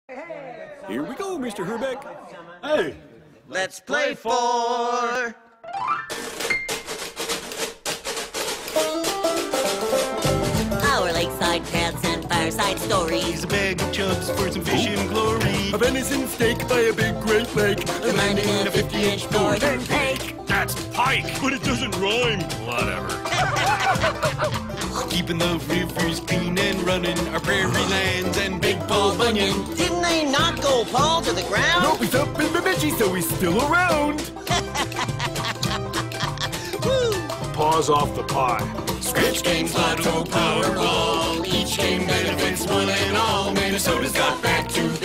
Here we go, Mr. Herbeck. Hey. Let's play for... Our lakeside paths and fireside stories. A bag of chubs for some fishing glory. A venison steak by a big Great Lake. The landing in a 50-inch northern pake. That's pike, but it doesn't rhyme. Whatever. Keeping the rivers clean and running, our prairie lands and big Paul Bunyan. Didn't they knock old Paul to the ground? Nope, he's up in Bemidji, so he's still around. Paws off the pie. Scratch games, lotto, powerball. Each game benefits one and all. Minnesota's got back to